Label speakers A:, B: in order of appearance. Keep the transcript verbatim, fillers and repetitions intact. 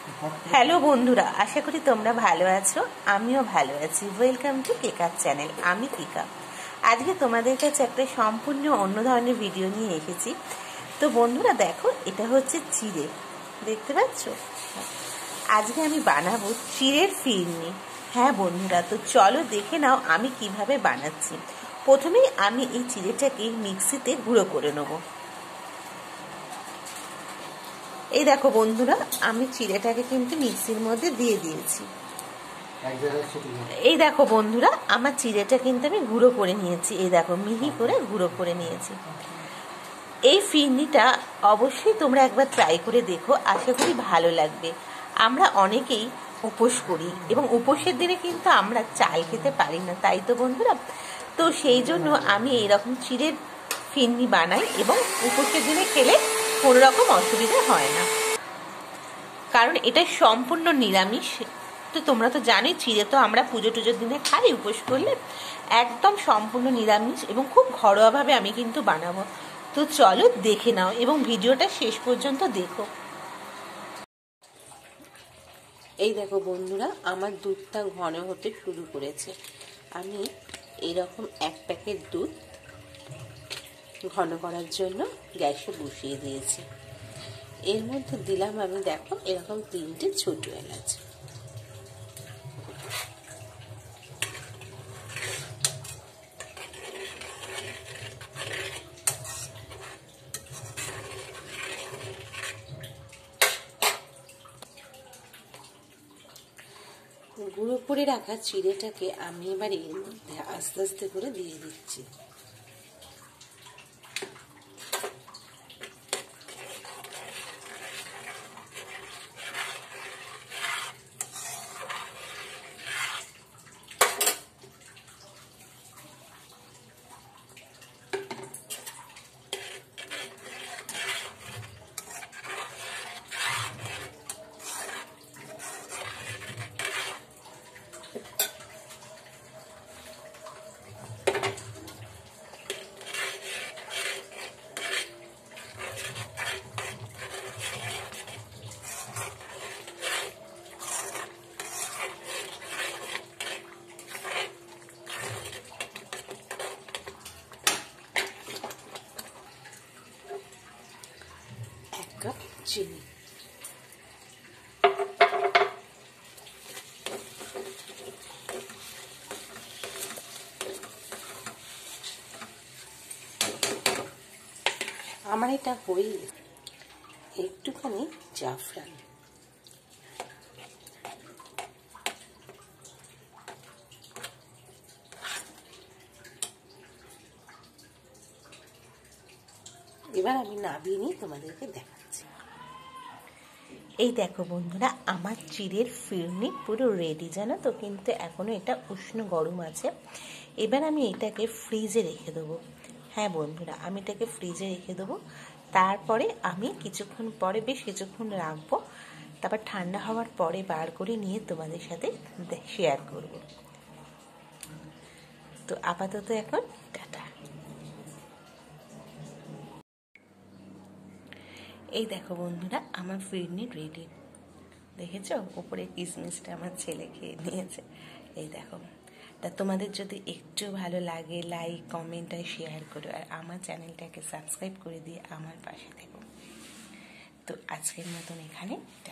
A: Hello বন্ধুরা, আশা করি তোমরা ভালো আছো। আমিও ভালো আছি। ওয়েলকাম টু কেকার চ্যানেল। আমি কেকা। আজকে তোমাদের কাছে একটা সম্পূর্ণ অন্য ধরনের ভিডিও নিয়ে এসেছি। তো বন্ধুরা দেখো, এটা হচ্ছে চিড়ে, দেখতে পাচ্ছ। আজকে আমি বানাবো চিড়ের ফিরনি। হ্যাঁ বন্ধুরা, তো চলো দেখে নাও আমি কিভাবে বানাচ্ছি। প্রথমেই আমি এই চিড়েটাকে মিক্সিতে গুঁড়ো করে নেবো। এই দেখো বন্ধুরা, আমি চিড়েটাকে কিন্তু মিক্সির মধ্যে দিয়ে দিয়েছি। এই দেখো বন্ধুরা, আমার চিড়েটা কিন্তু আমি গুঁড়ো করে নিয়েছি। এই দেখো, মিহি করে গুঁড়ো করে নিয়েছি। এই ফিরনিটা অবশ্যই তোমরা একবার ট্রাই করে দেখো, আশা করি ভালো লাগবে। আমরা অনেকেই উপোস করি এবং উপোসের দিনে কিন্তু আমরা চাল খেতে পারি না, তাই তো বন্ধুরা। তো সেই জন্য আমি এইরকম চিড়ের ফিরনি বানাই এবং উপোসের দিনে খেলে কোনো রকম অসুবিধা হয় না, কারণ এটা সম্পূর্ণ নিরামিষ। তো তোমরা তো জানোই, চিড়ে তো আমরা পুজো টুজোর দিনে খাই উপোস করলে। একদম সম্পূর্ণ নিরামিষ এবং খুব ঘরোয়াভাবে আমি কিন্তু বানাবো। তো চলো দেখে নাও এবং ভিডিওটা শেষ পর্যন্ত দেখো। এই দেখো বন্ধুরা, আমার দুধটা ঘন হতে শুরু করেছে। আমি এরকম এক প্যাকেট দুধ ঘন করার জন্য গ্যাসে বসিয়ে দিয়েছি। এর মধ্যে দিলাম আমি, দেখো, এরকম তিনটে ছোট এলাচ। গুঁড়ো করে রাখা চিড়েটাকে আমি এবার এর মধ্যে আস্তে আস্তে করে দিয়ে দিচ্ছি। চিনি, আমার এটা হয়ে একটুখানি জাফরান, এবার আমি নাবিয়ে নিয়ে তোমাদেরকে দেখাচ্ছি। এই দেখো বন্ধুরা, আমার চিড়ের ফিরনি পুরো রেডি, জানো তো, কিন্তু এখনো এটা উষ্ণ গরম আছে। এবার আমি এটাকে ফ্রিজে রেখে দেবো। হ্যাঁ বন্ধুরা, আমি এটাকে ফ্রিজে রেখে দেবো। তারপরে আমি কিছুক্ষণ পরে, বেশ কিছুক্ষণ রাখবো, তারপর ঠান্ডা হওয়ার পরে বার করে নিয়ে তোমাদের সাথে শেয়ার করব। তো আপাতত এখন টাটা। এই দেখো বন্ধুরা, আমার ফিরনি রেডি। দেখেছো, উপরে কিশমিশটা আমার ছেলে খেয়ে নিয়েছে। এই দেখো, তা তোমাদের যদি একটু ভালো লাগে, লাইক, কমেন্ট আর শেয়ার করো, আর আমার চ্যানেলটাকে সাবস্ক্রাইব করে দিয়ে আমার পাশে থেকো। তো আজকের মতন এখানে